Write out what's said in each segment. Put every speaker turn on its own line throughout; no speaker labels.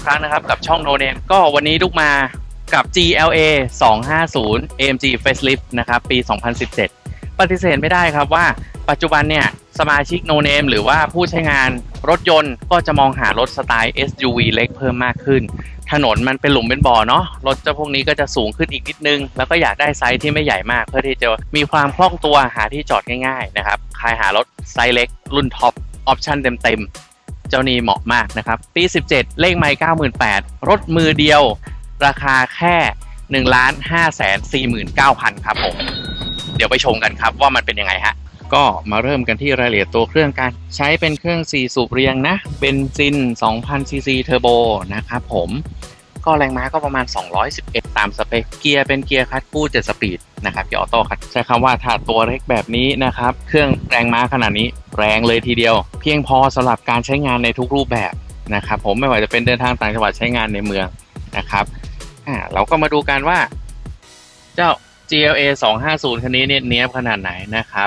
รั้งนะครับกับช่อง No Name ก็วันนี้ลูกมากับ GLA 250 AMG Facelift นะครับปี 2017 ปฏิเสธไม่ได้ครับว่าปัจจุบันเนี่ยสมาชิก No Name หรือว่าผู้ใช้งานรถยนต์ก็จะมองหารถสไตล์ SUV เล็กเพิ่มมากขึ้นถนนมันเป็นหลุมเป็นบ่อเนาะรถเจ้าพวกนี้ก็จะสูงขึ้นอีกนิดนึงแล้วก็อยากได้ไซส์ที่ไม่ใหญ่มากเพื่อที่จะมีความคล่องตัวหาที่จอดง่ายๆนะครับใครหารถไซส์เล็กรุ่นท็อปออปชั่นเต็มๆเจ้านี้เหมาะมากนะครับปี 17 เลขไมล์ 98,000 รถมือเดียวราคาแค่ 1,549,000 ครับผมเดี๋ยวไปชมกันครับว่ามันเป็นยังไงฮะก็มาเริ่มกันที่รายละเอียดตัวเครื่องกันใช้เป็นเครื่อง4สูบเรียงนะเบนซิน 2,000 ซีซีเทอร์โบนะครับผมก็แรงม้าก็ประมาณ211ตามสเปคเกียร์เป็นเกียร์คัดคู่7สปีดนะครับเกียร์ออโต้คัดใช้คำว่าถ้าตัวเล็กแบบนี้นะครับเครื่องแรงม้าขนาดนี้แรงเลยทีเดียวเพียงพอสำหรับการใช้งานในทุกรูปแบบนะครับผมไม่ว่าจะเป็นเดินทางต่างจังหวัดใช้งานในเมืองนะครับเราก็มาดูกันว่าเจ้า GLA 250 คันนี้เนี่ยเนี้ยบขนาดไหนนะครับ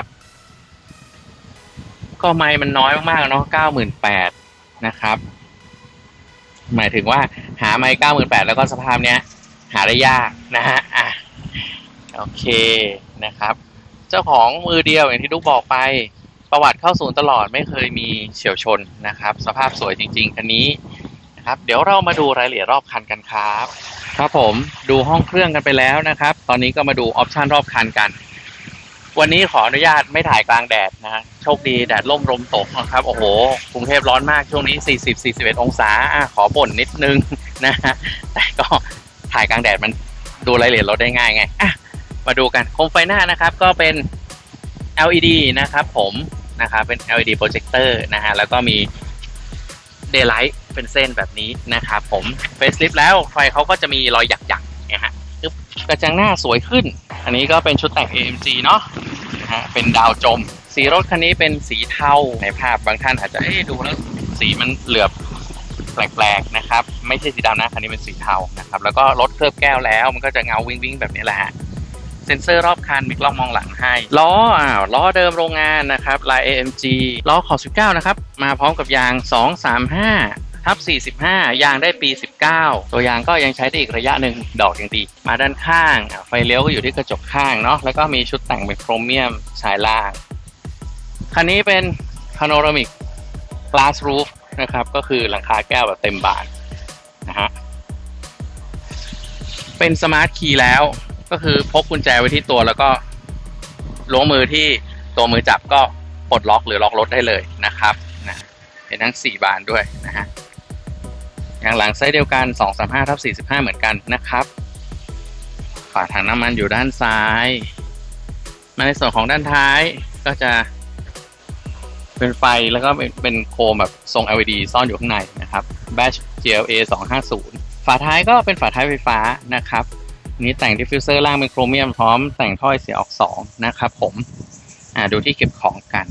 ก็ไมล์มันน้อยมากๆเนาะ 98,000 นะครับหมายถึงว่าหาไมล์ 98,000 แล้วก็สภาพเนี้ยหาได้ยากนะฮะโอเคนะครับเจ้าของมือเดียวอย่างที่ลูกบอกไปประวัติเข้าศูนย์ตลอดไม่เคยมีเฉี่ยวชนนะครับสภาพสวยจริงๆคันนี้นะครับเดี๋ยวเรามาดูรายละเอียดรอบคันกันครับผมดูห้องเครื่องกันไปแล้วนะครับตอนนี้ก็มาดูออปชันรอบคันกันวันนี้ขออนุญาตไม่ถ่ายกลางแดดนะโชคดีแดดร่มลมตกนะครับโอ้โหกรุงเทพร้อนมากช่วงนี้40-41 องศาขอบ่นนิดนึงนะฮะแต่ก็ถ่ายกลางแดดมันดูรายละเอียดรถได้ง่ายไงมาดูกันโคมไฟหน้านะครับก็เป็น LED นะครับผมนะครับเป็น LED โปรเจคเตอร์นะฮะแล้วก็มี Daylight เป็นเส้นแบบนี้นะครับผมเฟซลิฟต์แล้วไฟเขาก็จะมีรอยหยักๆนะฮะกระจังหน้าสวยขึ้นอันนี้ก็เป็นชุดแต่ง AMG เนาะนะฮะเป็นดาวจมสีรถคันนี้เป็นสีเทาในภาพบางท่านอาจจะดูแล้วสีมันเหลือบแปลกๆนะครับไม่ใช่สีดำนะคันนี้เป็นสีเทานะครับแล้วก็รถเคลือบแก้วแล้วมันก็จะเงาวิ้งๆแบบนี้แหละฮะเซ็นเซอร์รอบคันมีกล้องมองหลังให้ล้อเดิมโรงงานนะครับลาย AMG ล้อขอบ19นะครับมาพร้อมกับยาง235/45ยางได้ปี19ตัวยางก็ยังใช้ได้อีกระยะหนึ่งดอกยังดีมาด้านข้างไฟเลี้ยวก็อยู่ที่กระจกข้างเนาะแล้วก็มีชุดแต่งเป็นโครเมียมชายล่างคันนี้เป็น Panoramic Glass Roof นะครับก็คือหลังคาแก้วแบบเต็มบานนะฮะเป็นสมาร์ทคีย์แล้วก็คือพกกุญแจไว้ที่ตัวแล้วก็ล้วงมือที่ตัวมือจับก็ปลดล็อกหรือล็อกรถได้เลยนะครับนะเป็นทั้ง4บานด้วยนะฮะอย่างหลังไซส์เดียวกัน 235/45เหมือนกันนะครับฝาถังน้ำมันอยู่ด้านซ้ายมาในส่วนของด้านท้ายก็จะเป็นไฟแล้วก็เป็นโคมแบบทรง LED ซ่อนอยู่ข้างในนะครับ Badge GLA 250ฝาท้ายก็เป็นฝาท้ายไฟฟ้านะครับนี้แต่งดิฟฟิวเซอร์ล่างเป็นโครเมียมพร้อมแต่งท่อเสียออก2นะครับผมดูที่เก็บของกัน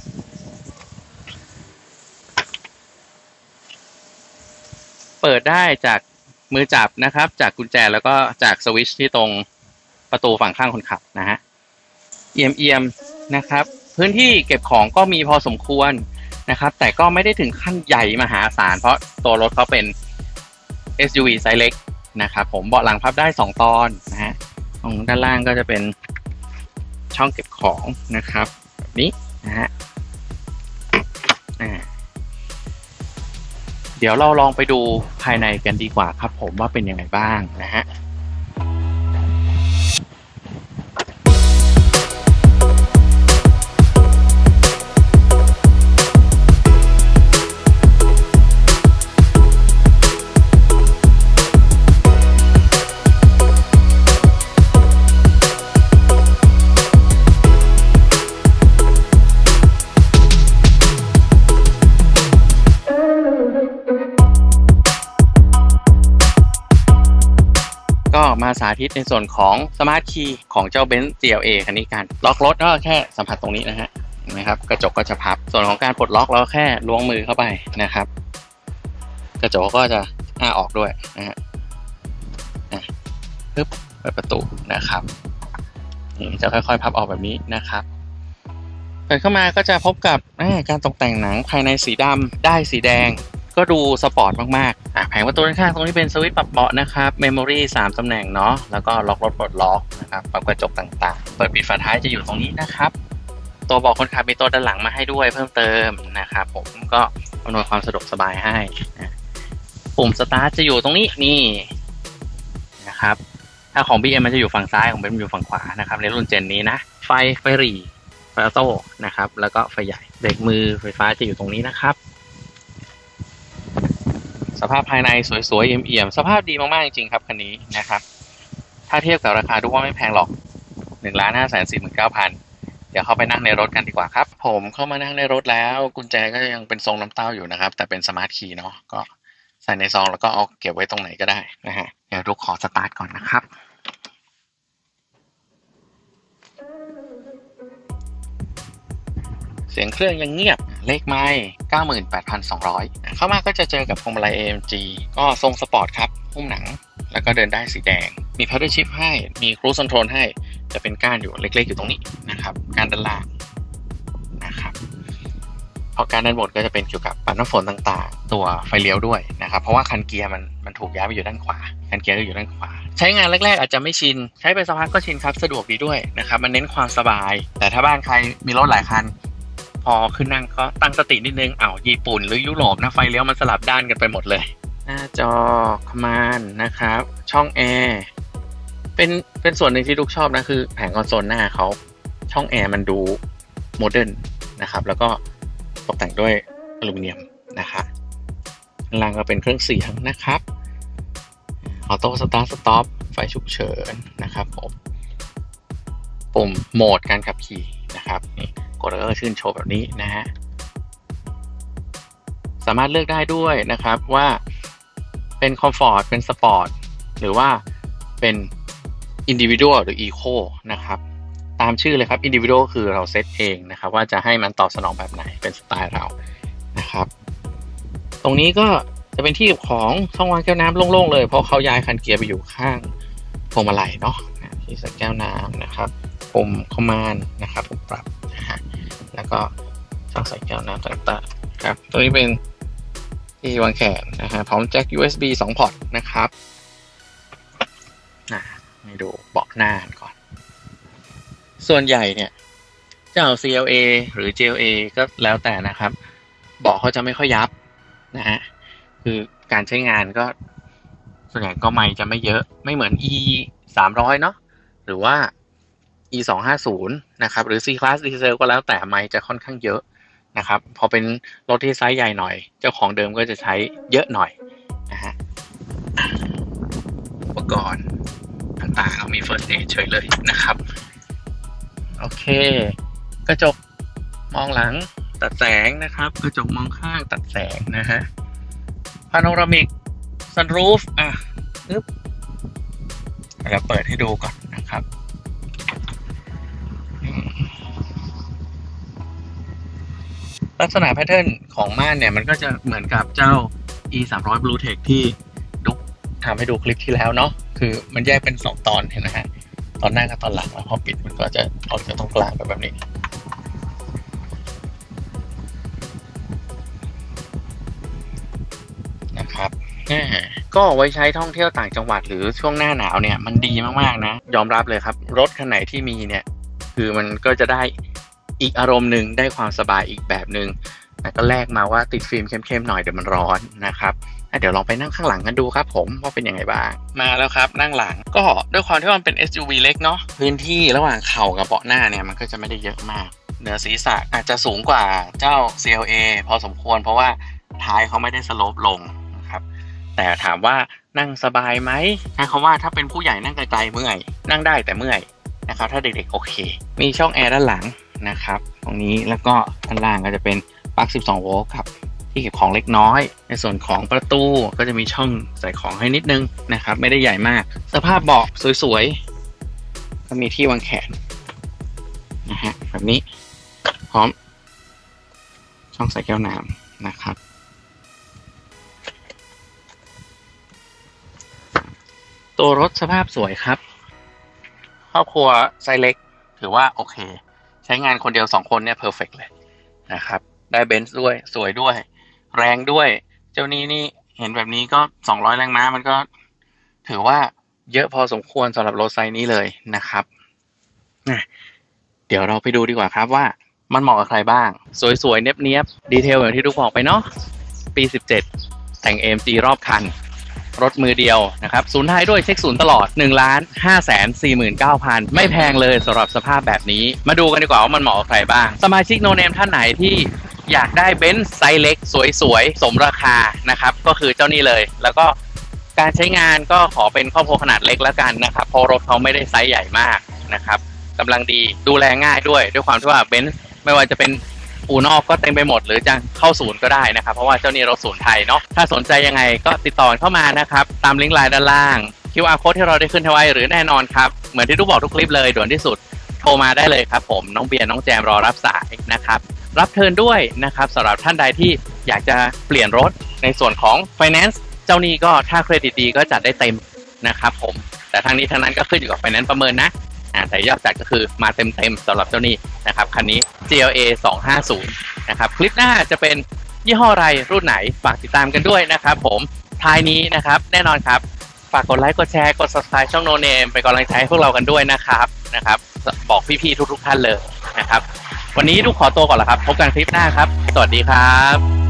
เปิดได้จากมือจับนะครับจากกุญแจแล้วก็จากสวิตช์ที่ตรงประตูฝั่งข้างคนขับนะฮะเอียมนะครับพื้นที่เก็บของก็มีพอสมควรนะครับแต่ก็ไม่ได้ถึงขั้นใหญ่มหาศาลเพราะตัวรถเขาเป็น SUV ไซส์เล็กนะครับผมเบาะหลังพับได้2ตอนนะฮะตรงด้านล่างก็จะเป็นช่องเก็บของนะครับแบบนี้นะฮะเดี๋ยวเราลองไปดูภายในกันดีกว่าครับผมว่าเป็นยังไงบ้างนะฮะก็มาสาธิตในส่วนของสมาร์ทคีย์ของเจ้า Benz GLA คันนี้กันล็อกรถก็แค่สัมผัสตรงนี้นะฮะเห็นไหมครับกระจกก็จะพับส่วนของการปลดล็อกเราแค่ล้วงมือเข้าไปนะครับกระจกก็จะออกด้วยนะฮะปึ๊บเปิดประตูนะครับนี่จะค่อยๆพับออกแบบนี้นะครับเปิดเข้ามาก็จะพบกับการตกแต่งหนังภายในสีดำได้สีแดงก็ดูสปอร์ตมากๆแผงประตูด้านข้างตรงนี้เป็นสวิตช์ปรับเบาะนะครับเมมโมรี่3ตำแหน่งเนาะแล้วก็ล็อกรถปลดล็อกนะครับปรับกระจกต่างๆเปิดปิดฝาท้ายจะอยู่ตรงนี้นะครับตัวเบาะคนขับมีตัวด้านหลังมาให้ด้วยเพิ่มเติมนะครับผมก็อำนวยความสะดวกสบายให้นะปุ่มสตาร์ทจะอยู่ตรงนี้นี่นะครับถ้าของ BM มันจะอยู่ฝั่งซ้ายของเบนซ์อยู่ฝั่งขวานะครับในรุ่นเจนนี้นะไฟหรี่ไฟออโต้นะครับแล้วก็ไฟใหญ่เบรกมือไฟฟ้าจะอยู่ตรงนี้นะครับสภาพภายในสวยๆเอี่ยมๆสภาพดีมากๆจริงๆครับคันนี้นะครับถ้าเทียบกับราคาดูว่าไม่แพงหรอก 1,549,000 เดี๋ยวเข้าไปนั่งในรถกันดีกว่าครับผมเข้ามานั่งในรถแล้วกุญแจก็ยังเป็นทรงน้ำเต้าอยู่นะครับแต่เป็นสมาร์ทคีย์เนาะก็ใส่ในซองแล้วก็เอาเก็บไว้ตรงไหนก็ได้นะฮะเดี๋ยวลูกขอสตาร์ทก่อนนะครับเสียงเครื่องยังเงียบเลขไมล์ 98,200 เข้ามาก็จะเจอกับพวงมาลัย AMG ก็ทรงสปอร์ตครับหุ้มหนังแล้วก็เดินได้สีแดงมี Paddle Shift ให้มี Cruise Control ให้จะเป็นก้านอยู่เล็กๆอยู่ตรงนี้นะครับก้านด้านล่างนะครับพอการด้านบนก็จะเป็นเกี่ยวกับปัดน้ำฝนต่างๆตัวไฟเลี้ยวด้วยนะครับเพราะว่าคันเกียร์มันถูกย้ายไปอยู่ด้านขวาคันเกียร์ก็อยู่ด้านขวาใช้งานแรกๆอาจจะไม่ชินใช้ไปสักพักก็ชินครับสะดวกดีด้วยนะครับมันเน้นความสบายแต่ถ้าบ้านใครมีรถหลายคันพอขึ้นนั่งก็ตั้งสตินิดนึงญี่ปุ่นหรือยุโรปนะไฟเลี้ยวมันสลับด้านกันไปหมดเลยหน้าจอคอมมานด์นะครับช่องแอร์เป็นส่วนหนึ่งที่ลูกชอบนะคือแผงคอนโซลหน้าเขาช่องแอร์มันดูโมเดิร์นนะครับแล้วก็ตกแต่งด้วยอลูมิเนียมนะครับข้างล่างก็เป็นเครื่องเสียงนะครับออโต้สตาร์ทสต็อปไฟฉุกเฉินนะครับผมปุ่มโหมดการขับขี่นะครับนี่กดแล้วก็ขึ้นโชว์แบบนี้นะฮะสามารถเลือกได้ด้วยนะครับว่าเป็นคอมฟอร์ตเป็นสปอร์ตหรือว่าเป็นอินดิวิวหรืออีโคนะครับตามชื่อเลยครับอินดิวิวคือเราเซตเองนะครับว่าจะให้มันตอบสนองแบบไหนเป็นสไตล์เรานะครับตรงนี้ก็จะเป็นที่ของช่องวางแก้วน้ำโล่งๆเลยเพราะเขาย้ายคันเกียร์ไปอยู่ข้างพวงมาลัยเนาะที่ใส่แก้วน้ำนะครับปุ่มคอมมานด์นะครับปุ่มปรับนะฮะแล้วก็ช่องใส่แก้วน้ำต่างๆครับตัวนี้เป็นที่วางแขนนะฮะพร้อมแจ็ค USB 2 พอร์ตนะครับให้ดูเบาะหน้าก่อนส่วนใหญ่เนี่ยจะเอา CLA หรือ GLA ก็แล้วแต่นะครับเบาะเขาจะไม่ค่อยยับนะฮะคือการใช้งานก็ส่วนใหญ่ก็ไมล์จะไม่เยอะไม่เหมือน E 300เนาะหรือว่า E 250นะครับหรือ C Class Diesel ก็แล้วแต่ไมล์จะค่อนข้างเยอะนะครับพอเป็นรถที่ไซส์ใหญ่หน่อยเจ้าของเดิมก็จะใช้เยอะหน่อยนะฮะอุปกรณ์ต่างๆเรามี First Aid เฉยเลยนะครับโอเคกระจกมองหลังตัดแสงนะครับกระจกมองข้างตัดแสงนะฮะพาโนรามิกซันรูฟปึ๊บเราเปิดให้ดูก่อนนะครับลักษณะแพทเทิร์นของม่านเนี่ยมันก็จะเหมือนกับเจ้า E 300 Blue Tech ที่ดุ๊กทำให้ดูคลิปที่แล้วเนาะคือมันแยกเป็น2 ตอนเห็นไหมฮะตอนหน้ากับตอนหลังแล้วพอปิดมันก็จะออกจากตรงกลางแบบนี้นะครับก็ไว้ใช้ท่องเที่ยวต่างจังหวัดหรือช่วงหน้าหนาวเนี่ยมันดีมากๆนะยอมรับเลยครับรถคันไหนที่มีเนี่ยคือมันก็จะได้อีกอารมณ์หนึ่งได้ความสบายอีกแบบหนึ่งแต่ก็แลกมาว่าติดฟิล์มเข้มๆหน่อยเดี๋ยวมันร้อนนะครับเดี๋ยวลองไปนั่งข้างหลังกันดูครับผมว่าเป็นยังไงบ้างมาแล้วครับนั่งหลังก็ด้วยความที่มันเป็น SUV เล็กเนาะพื้นที่ระหว่างเข่ากับเบาะหน้าเนี่ยมันก็จะไม่ได้เยอะมากเหนือศีรษะอาจจะสูงกว่าเจ้า CLA พอสมควรเพราะว่าท้ายเขาไม่ได้สโลปลงนะครับแต่ถามว่านั่งสบายไหมใช้คำว่าถ้าเป็นผู้ใหญ่นั่งไกลๆเมื่อยนั่งได้แต่เมื่อยนะครับถ้าเด็กๆโอเคมีช่องแอร์ด้านหลังนะครับตรงนี้แล้วก็ด้านล่างก็จะเป็นปลั๊ก12 โวลต์ครับที่เก็บของเล็กน้อยในส่วนของประตูก็จะมีช่องใส่ของให้นิดนึงนะครับไม่ได้ใหญ่มากสภาพเบาะสวยๆก็มีที่วางแขนนะฮะแบบนี้พร้อมช่องใส่แก้วน้ำนะครับตัวรถสภาพสวยครับครอบครัวไซส์เล็กถือว่าโอเคใช้งานคนเดียว2 คนเนี่ยเพอร์เฟกต์เลยนะครับได้เบนซ์ด้วยสวยด้วยแรงด้วยเจ้านี้นี่เห็นแบบนี้ก็200 แรงม้ามันก็ถือว่าเยอะพอสมควรสำหรับรถไซส์นี้เลยนะครับเดี๋ยวเราไปดูดีกว่าครับว่ามันเหมาะกับใครบ้างสวยๆเนียบๆดีเทลอย่างที่ทุกบอกไปเนาะปี17แต่ง AMG รอบคันรถมือเดียวนะครับศูนย์ไทยด้วยเช็คศูนย์ตลอด 1,549,000 ไม่แพงเลยสำหรับสภาพแบบนี้มาดูกันดีกว่าว่ามันเหมาะกับใครบ้างสมาชิกโนเนมท่านไหนที่อยากได้เบนซ์ไซส์เล็กสวยๆสมราคานะครับก็คือเจ้านี้เลยแล้วก็การใช้งานก็ขอเป็นครอบครัวขนาดเล็กแล้วกันนะครับเพราะรถเขาไม่ได้ไซส์ใหญ่มากนะครับกำลังดีดูแลง่ายด้วยความที่ว่าเบนซ์ไม่ว่าจะเป็นอู่นอกก็เต็มไปหมดหรือจะเข้าศูนย์ก็ได้นะครับเพราะว่าเจ้านี้เราศูนย์ไทยเนาะถ้าสนใจยังไงก็ติดต่อเข้ามานะครับตามลิงก์ไลน์ด้านล่าง QR code ที่เราได้ขึ้นไว้หรือแน่นอนครับเหมือนที่ทุกบอกทุกคลิปเลยด่วนที่สุดโทรมาได้เลยครับผมน้องเบียร์น้องแจมรอรับสายนะครับรับเทิร์นด้วยนะครับสำหรับท่านใดที่อยากจะเปลี่ยนรถในส่วนของ Finance เจ้านี้ก็ถ้าเครดิตดีก็จัดได้เต็มนะครับผมแต่ทางนี้ทางนั้นก็ขึ้นอยู่กับ Finance ประเมินนะแต่ยอดจัดก็คือมาเต็มสำหรับเจ้านี้นะครับคันนี้ GLA 250นะครับคลิปหน้าจะเป็นยี่ห้ออะไรรุ่นไหนฝากติดตามกันด้วยนะครับผมท้ายนี้นะครับแน่นอนครับฝากกดไลค์กดแชร์กด subscribe ช่อง No Name เป็นกำลังใจให้พวกเรากันด้วยนะครับบอกพี่ๆทุกท่านเลยนะครับวันนี้ทุกขอตัวก่อนละครับพบกันคลิปหน้าครับสวัสดีครับ